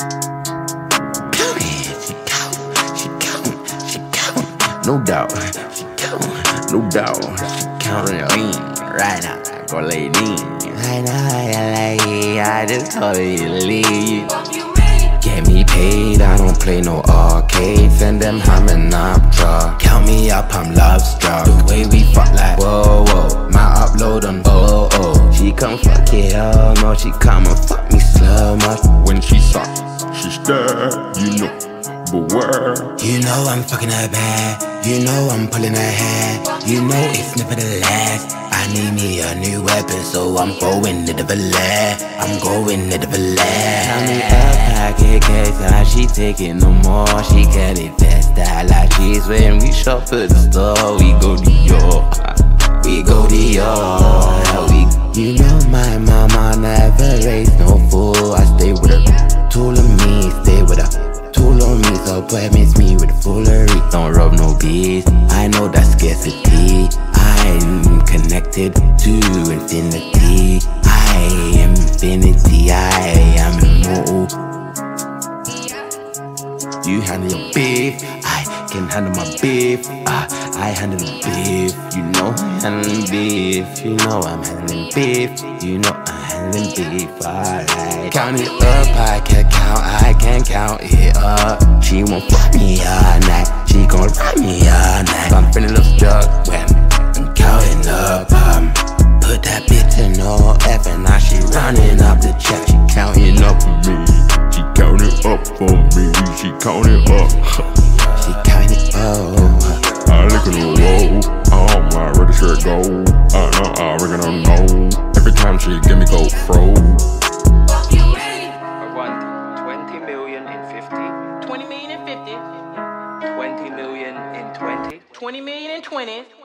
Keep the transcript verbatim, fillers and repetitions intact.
Count it, she count, she count, she count. No doubt, she count, no doubt. She counting lean right now. Go lay lean. I know I like it. I just told you to leave. Get me paid, I don't play no arcades. And them hamming up truck. Count me up, I'm love struck. The way we fuck like whoa whoa. My upload on oh oh. She come fuck it up, no. She come and fuck me slow mo. When she suck, she's there, you know. Beware. You know I'm fucking her bad. You know I'm pulling her hair. You know it's never the last. I need me a new weapon, so I'm going to the valet. I'm going to the valet. Tell me a packet case, how she taking no more. She get it that style like she's when we shop at the store. We go to York, we go to York. We, you know my mama never raised no fool. I stay with her, tool on me, stay with her. Tool on me, so boy miss me with the foolery. Don't rub no bees, I know that scarcity. I'm connected to infinity. I am infinity, I am immortal. You handle your beef, I can handle my beef. uh, I handle the beef, you know I'm handling beef. You know I'm handling beef, you know I'm handling beef. Alright, count it up, I can count, I can count it up. She won't fuck me all night, she gon' ride me all night. I'm feeling a little struck when I'm counting up. um, Put that bitch in no F and now she running up the check. She counting up for me, She counted up for me, she counted up. she counting up. I look at the roll, oh my ready shirt go. I know, I reckon I know. Every time she give me go fro. I want twenty million in fifty, twenty million in fifty, twenty million in twenty, twenty million in twenty.